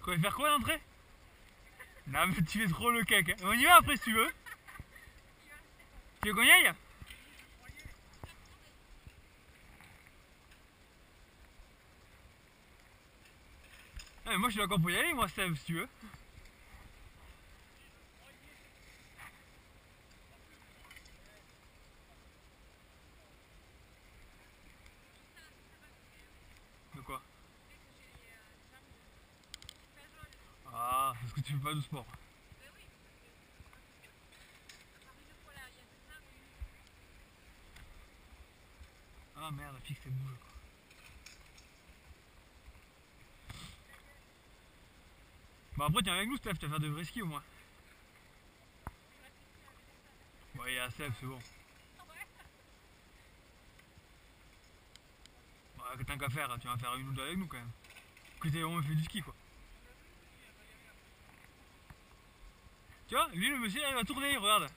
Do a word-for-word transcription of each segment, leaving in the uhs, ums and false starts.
Quoi, faire quoi l'entrée? Non mais tu fais trop le cake. On y va après si tu veux. Tu veux qu'on y aille? Ah, mais moi je suis d'accord pour y aller, moi Steve, si tu veux. De quoi? Ah, parce que tu fais pas de sport. Ah merde, la fixe elle bouge quoi. Bon après tiens avec nous Steph, tu vas faire de vrai ski au moins. Bon il y a Steph, c'est bon. Bon, tant qu'à faire, tu vas faire une ou deux avec nous quand même. Que t'aies au moins fait du ski quoi. Tu vois, lui le monsieur il va tourner, regarde.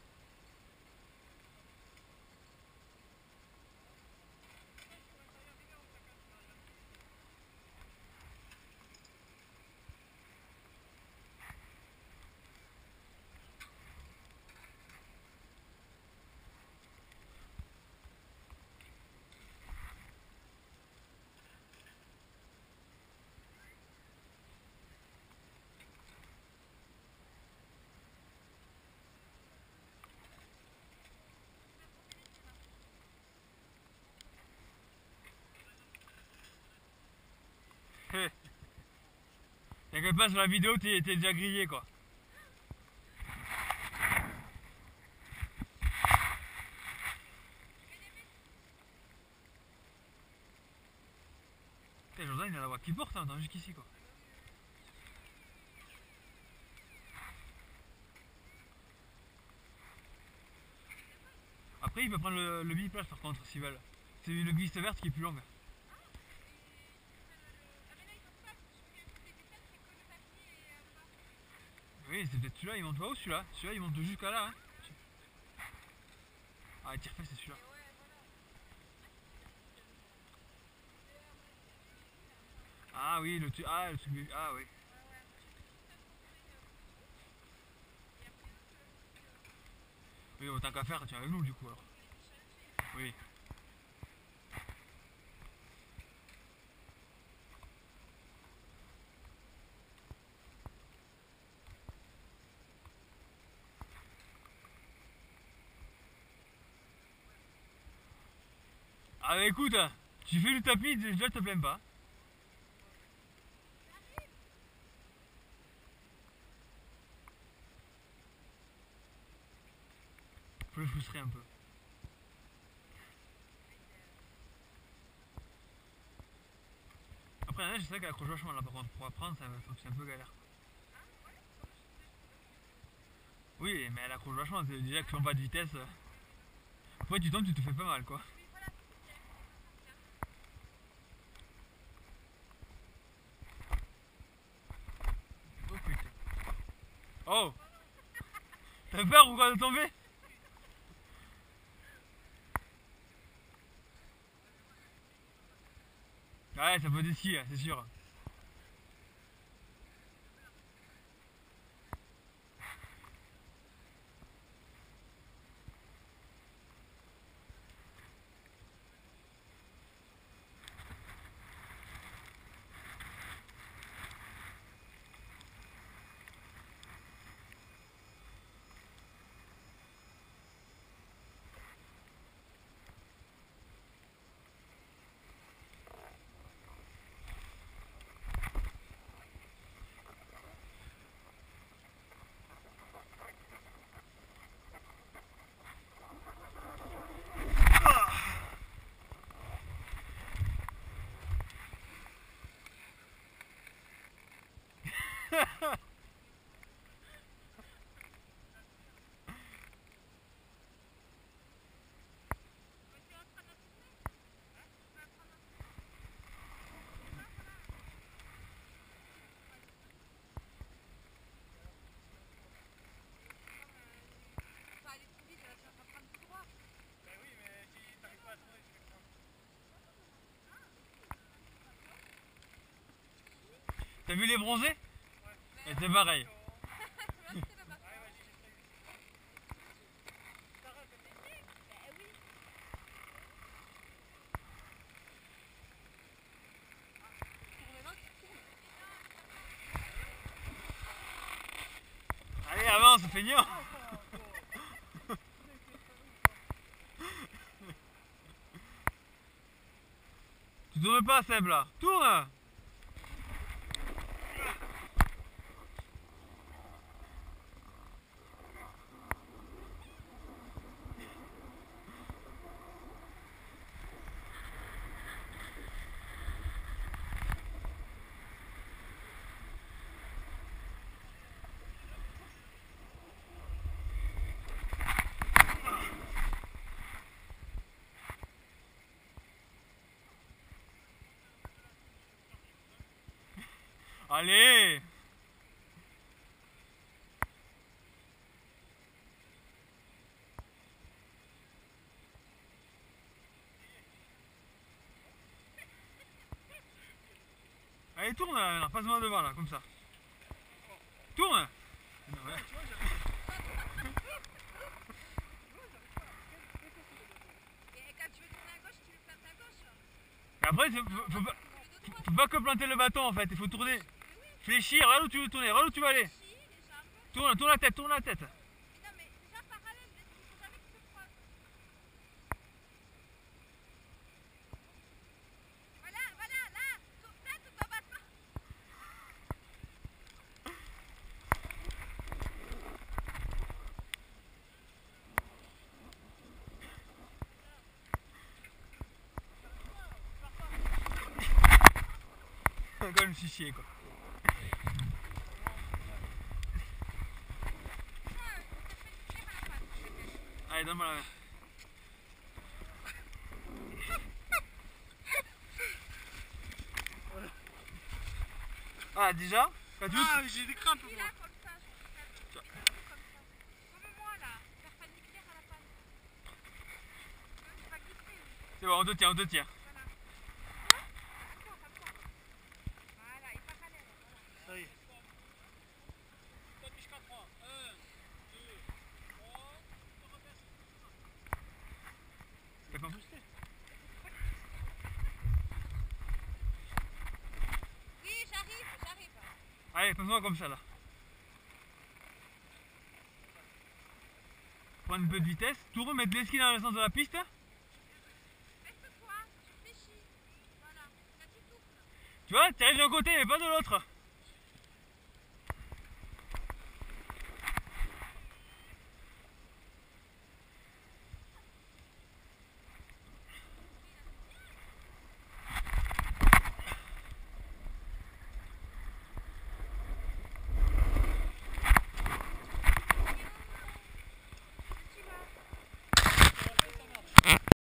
T'inquiète pas, sur la vidéo t'es déjà grillé quoi. Putain, Jordan il a la voix qui porte, hein, attends, jusqu'ici quoi. Après il peut prendre le, le biplace par contre s'ils veulent. C'est une glisse verte qui est plus longue. Oui, c'est peut-être celui-là, il monte pas où celui-là? Celui-là il monte jusqu'à là. Hein. Ah, tire-fait c'est celui-là. Ah oui, le truc. Ah, le truc. Ah oui. Oui, autant qu'à faire, tu es avec nous du coup alors. Oui. Ah bah écoute, tu fais le tapis, déjà je te plains pas. Faut le frustrer un peu. Après la neige, c'est vrai qu'elle accroche vachement là par contre, pour apprendre c'est un peu galère. Oui, mais elle accroche vachement, c'est déjà que tu prends pas de vitesse. Après tu tombes, tu te fais pas mal quoi. Oh putain. Oh! T'as peur ou quoi de tomber? Ouais, ça peut des skis, c'est sûr. T'as vu les bronzés? Et c'est pareil. Allez, avance, feignant. Tu tournes pas, Seb, là. Tourne. Allez. Allez, tourne là, passe-moi devant là, comme ça. Tourne. Et après, faut, faut, pas, faut pas que planter le bâton en fait, il faut tourner. Fléchir, regarde où tu veux tourner, regarde où tu vas aller. Tourne, tourne la tête, tourne la tête. Comme je me suis chié quoi. Allez, donne-moi la main. Ah, déjà quand tu veux... Ah, j'ai des crampes moi. C'est bon, on te tient, on te tient. Ça y est. T'as compris? Oui, j'arrive, j'arrive. Allez, passe-moi comme ça là. Prends un peu de vitesse. Tourne, mettre les skis dans le sens de la piste. Reste-toi, je fléchis. Voilà, là tu tournes. Tu vois, tu arrives d'un côté mais pas de l'autre.